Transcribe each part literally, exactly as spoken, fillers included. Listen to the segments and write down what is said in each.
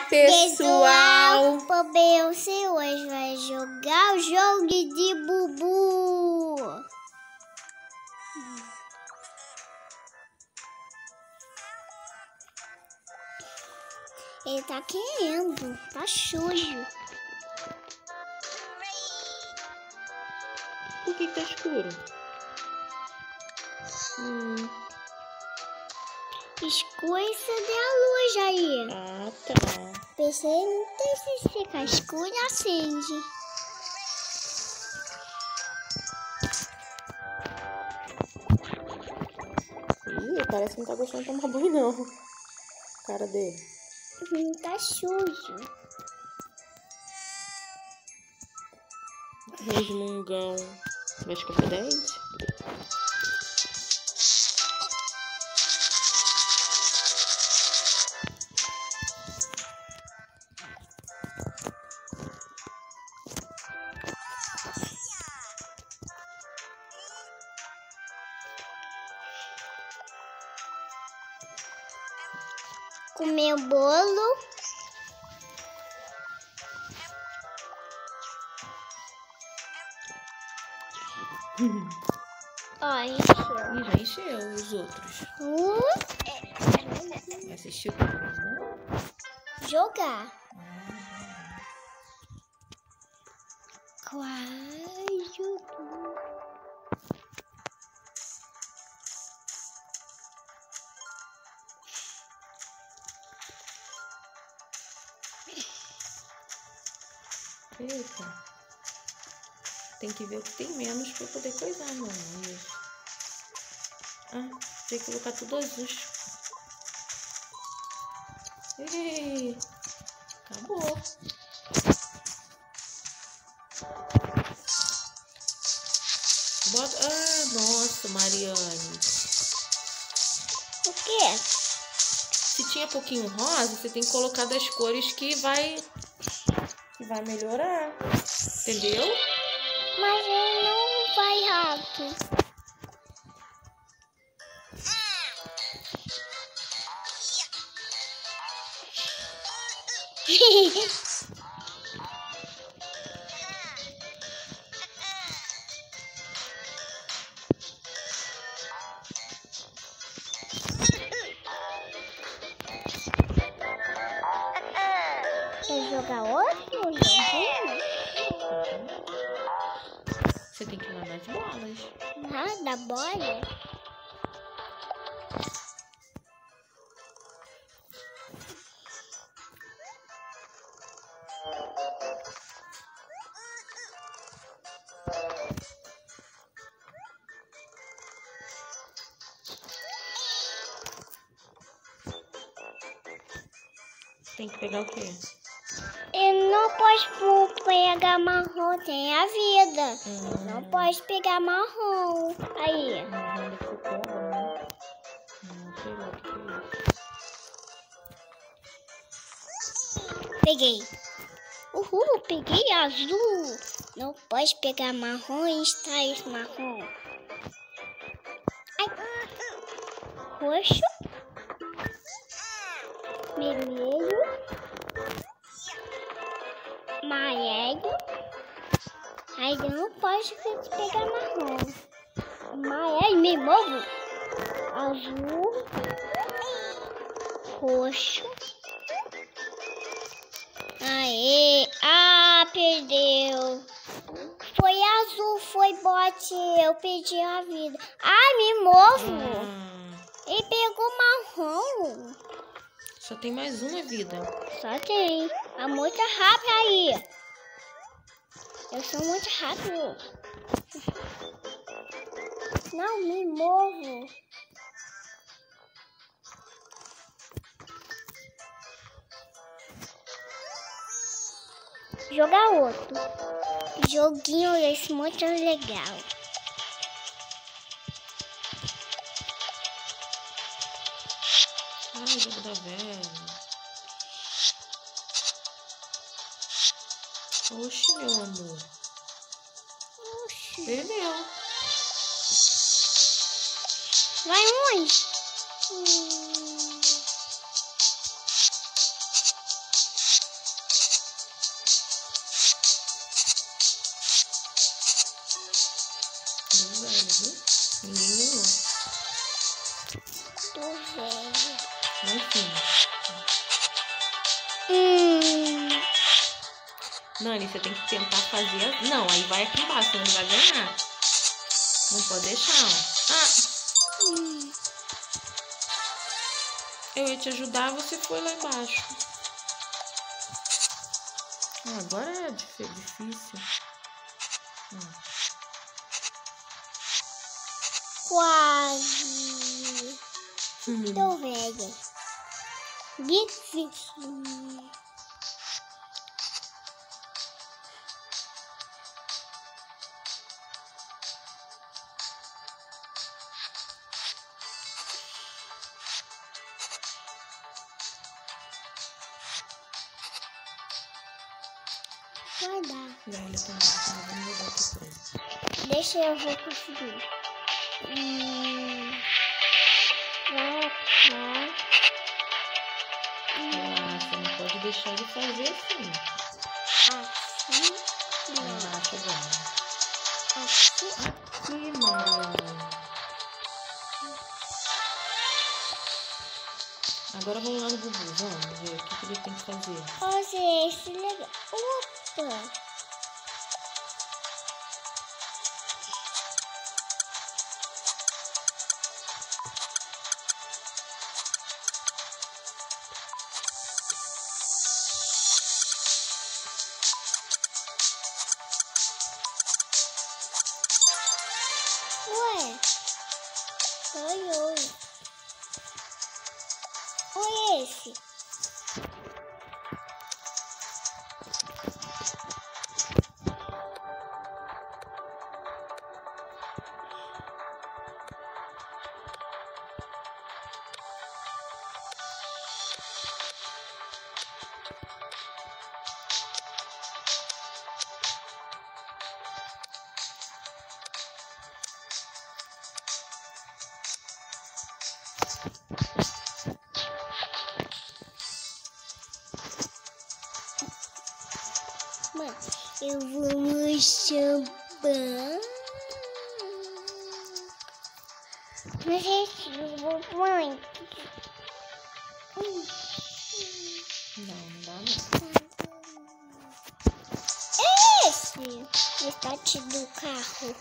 pessoal! Bebê, você hoje vai jogar o jogo de Bubu. Ele tá querendo, tá sujo. Por que tá escuro? Hum. Escura-se da luz aí. Ah, tá. Pensei, não tem se ficar escuro, acende. Ih, parece que não tá gostando de tomar banho, não. Cara dele. Hum, tá sujo. Resmungão. Vai escovar o dente? Comer bolo. Ó, encheu. Ih, já encheu os outros. Uh, Vai assistir o programa? jogar. Quase jogou. Eita. Tem que ver o que tem menos pra poder coisar, não. Ah, tem que colocar tudo azul. Ei, acabou. Bota... Ah, nossa, Mariane. O quê? Se tinha pouquinho rosa, você tem que colocar das cores que vai... que vai melhorar. Entendeu? Mas ele não vai rápido. Quer jogar outro joguinho? Você tem que ir lá nas bolas. Ah, da bola? Tem que pegar o quê? Eu não posso pegar marrom, tem a vida. Hum. Não posso pegar marrom. Aí. Marrom da Coca-Cola, né? Não sei lá o que é isso. Peguei. Uhul, peguei azul. Não pode pegar marrom e extrair marrom. Ai. Roxo. Vermelho. Amarelo. Aí eu não posso pegar marrom. Amarelo, me movo. Azul. Roxo. Aê! Ah, perdeu. Foi azul, foi bote. Eu perdi a vida. Ah, me movo. Hum. Ele pegou marrom. Só tem mais uma vida. Só tem. É muito rápido aí. Eu sou muito rápido. Não, me movo. Jogar outro. Joguinho esse muito legal. Ai, jogo da velha. Oxe, meu amor. Oxi. Perdeu. Vai onde? Hum. viu? Ninguém ganhou. Tô velha. Lá em cima. Hum. Nani, você tem que tentar fazer... Não, aí vai aqui embaixo, senão ele vai ganhar. Não pode deixar, ó. Ah! Hum. Eu ia te ajudar, você foi lá embaixo. Ah, agora é difícil. Hum. Quase. Hum. Tô velha. Difícil. Vai dar. Velha também. Vamos jogar outra coisa. Deixa eu vou conseguir. Hum. Vai lá. Ah, você não pode deixar ele fazer assim. Assim. Não. Ah, tá bom. Assim. Aqui, Mariana. Agora vamos lá no Bubu. Vamos ver o que, que ele tem que fazer. Ó, gente, legal. Opa. Ué, oi, oi. Oi, esse. Mãe, eu vou no champanhe. Mas eu vou, mãe. Não, não dá não. Esse start do carro.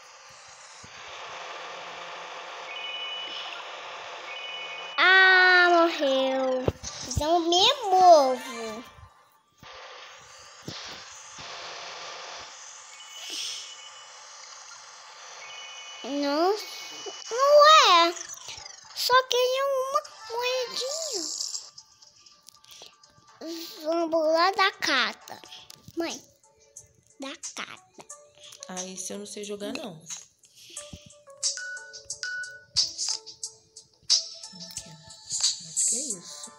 Ah, morreu. Então me movo. Não, não é. Só queria uma moedinha. Vamos lá da carta. Mãe, da carta. Ah, esse eu não sei jogar, não. Aqui, ó. Acho que é isso.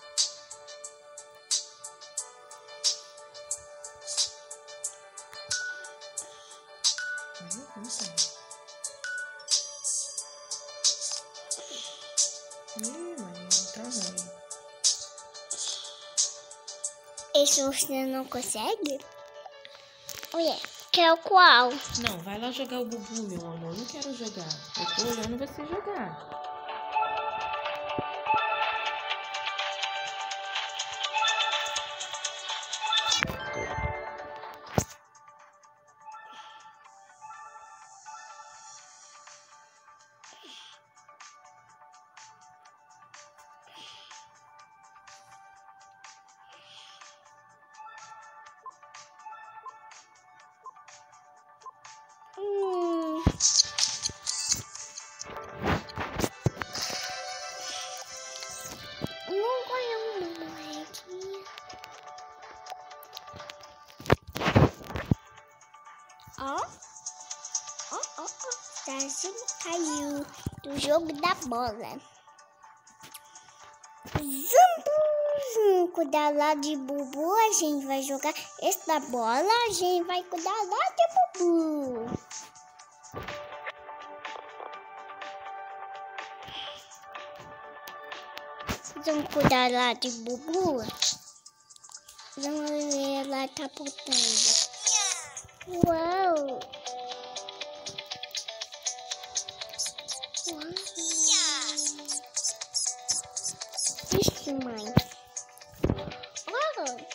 Uhum, não sei. Ih, mãe, tá ruim. Esse você não consegue? Olha, quer o qual? Não, vai lá jogar o Bubu, meu amor. Não quero jogar. Eu tô olhando você jogar. Hum. Não ganhou uma moedinha. Ó. Ó, ó, ó. Brasil caiu do jogo da bola. Vamos cuidar lá de Bubu. A gente vai jogar essa bola. A gente vai cuidar lá de Bubu. Vamos cuidar lá de Bubu. Vamos ver, ela tá botando. Uau! esse, mãe. Oh.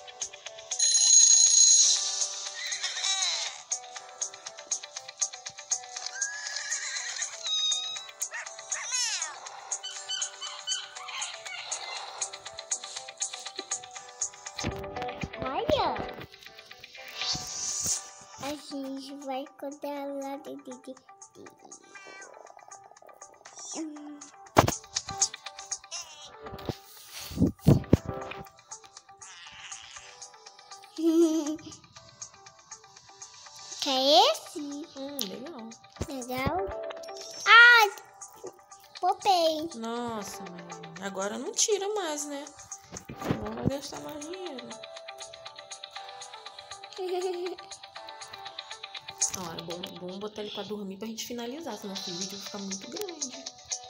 Olha. A gente vai cuidar lá de... de, de. Hum. Quer esse? Hum, legal. Legal. Ah, popei. Nossa, mãe. Agora não tira mais, né? Não vai gastar mais dinheiro. Ó, é bom, bom botar ele pra dormir pra gente finalizar, senão esse vídeo vai ficar muito grande.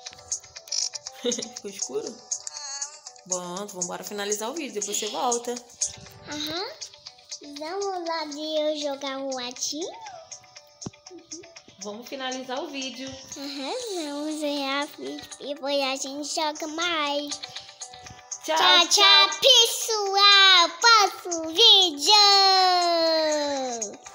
Ficou escuro? Bom, vamos embora finalizar o vídeo, depois você volta. Aham. Vamos lá de eu jogar um latinho? Uhum. Vamos finalizar o vídeo. Aham, vamos ver a vídeo e depois a gente joga mais. Tchau, Tchau, tchau, pessoal. Próximo vídeo.